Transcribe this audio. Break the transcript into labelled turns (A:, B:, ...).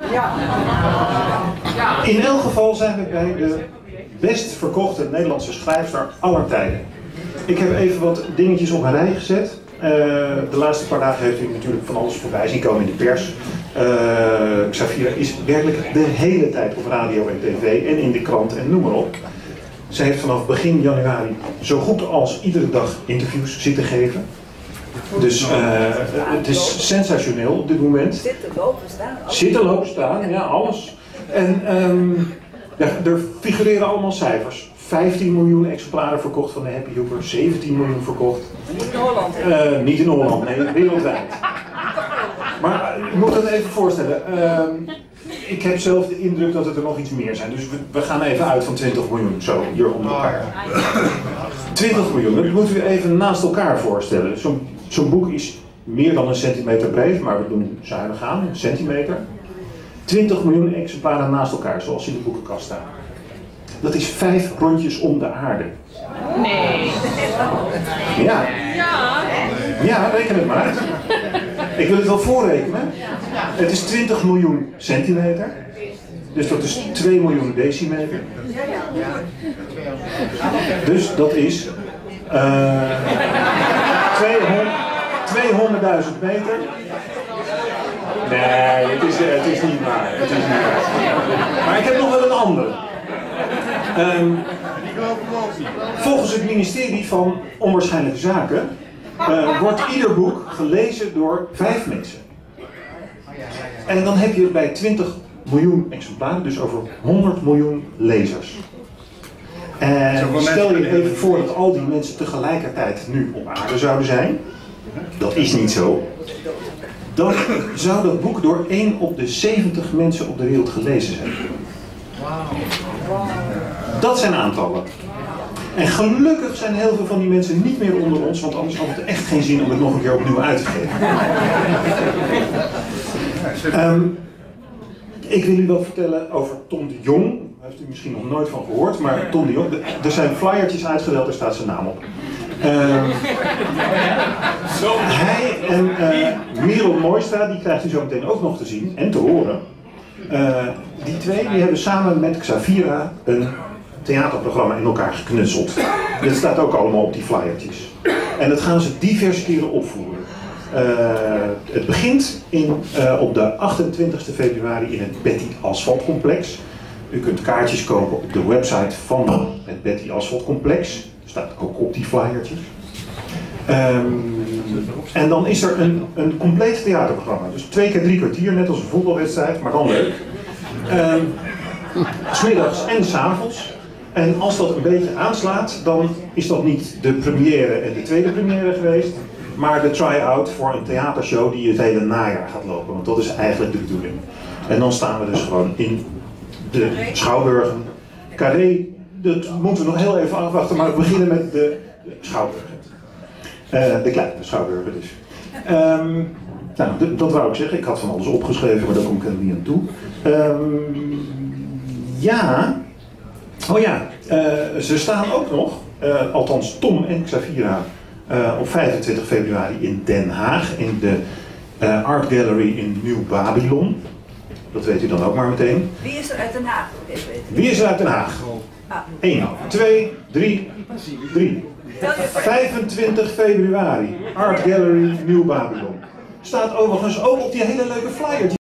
A: In elk geval zijn we bij de best verkochte Nederlandse schrijfster aller tijden. Ik heb even wat dingetjes op een rij gezet. De laatste paar dagen heeft u natuurlijk van alles voorbij zien komen in de pers. Xavira is werkelijk de hele tijd op radio en tv en in de krant en noem maar op. Zij heeft vanaf begin januari zo goed als iedere dag interviews zitten geven. Dus het is sensationeel op dit moment. Zitten lopen staan, ja, alles. En er figureren allemaal cijfers. 15 miljoen exemplaren verkocht van de Happy Hooper, 17 miljoen verkocht.
B: Niet in Holland,
A: hè? Niet in Holland, nee, wereldwijd. Maar je moet het even voorstellen. Ik heb zelf de indruk dat het er nog iets meer zijn. Dus we gaan even uit van 20 miljoen, zo, hier onder elkaar. 20 miljoen, dat moeten we even naast elkaar voorstellen. Zo'n boek is meer dan een centimeter breed, maar we doen zuinig aan, een centimeter. 20 miljoen exemplaren naast elkaar, zoals in de boekenkast staan. Dat is 5 rondjes om de aarde.
B: Nee.
A: Ja. Ja, reken het maar. Ik wil het wel voorrekenen. Het is 20 miljoen centimeter. Dus dat is 2 miljoen decimeter. Dus dat is 200.000 meter. Nee, het is niet waar. Het is niet waar. Maar ik heb nog wel een andere. Volgens het ministerie van Onwaarschijnlijke Zaken wordt ieder boek gelezen door 5 mensen. En dan heb je het bij 20 miljoen exemplaren, dus over 100 miljoen lezers. En stel je even voor dat al die mensen tegelijkertijd nu op aarde zouden zijn. Dat is niet zo. Dan zou dat boek door 1 op de 70 mensen op de wereld gelezen zijn. Dat zijn aantallen. En gelukkig zijn heel veel van die mensen niet meer onder ons, want anders had het echt geen zin om het nog een keer opnieuw uit te geven. Ik wil u wat vertellen over Tom de Jong. Daar heeft u misschien nog nooit van gehoord, maar Tom de Jong, er zijn flyertjes uitgedeeld, daar staat zijn naam op. Hij en Merel Mooistra, die krijgt u zo meteen ook nog te zien en te horen. Die twee die hebben samen met Xavira een theaterprogramma in elkaar geknutseld. Dat staat ook allemaal op die flyertjes. En dat gaan ze diverse keren opvoeren. Het begint op de 28 februari in het Betty Asphalt Complex. U kunt kaartjes kopen op de website van het Betty Asphalt Complex. Dat staat ook op die flyertjes. En dan is er een compleet theaterprogramma. Dus 2 keer 3 kwartier, net als een voetbalwedstrijd, maar dan leuk. 's middags en 's avonds. En als dat een beetje aanslaat, dan is dat niet de première en de tweede première geweest, maar de try-out voor een theatershow die het hele najaar gaat lopen. Want dat is eigenlijk de bedoeling. En dan staan we dus gewoon in de Schouwburgen. Carré, dat moeten we nog heel even afwachten, maar we beginnen met de Schouwburgen. De kleine Schouwburgen dus. Nou, dat wou ik zeggen. Ik had van alles opgeschreven, maar daar kom ik helemaal niet aan toe. Ja. Oh ja, ze staan ook nog, althans Tom en Xavira, op 25 februari in Den Haag, in de Art Gallery in Nieuw Babylon. Dat weet u dan ook maar meteen.
B: Wie is er uit Den Haag?
A: Wie is er uit Den Haag? 1, 2, 3, 3. 25 februari, Art Gallery Nieuw Babylon. Staat overigens ook op die hele leuke flyer.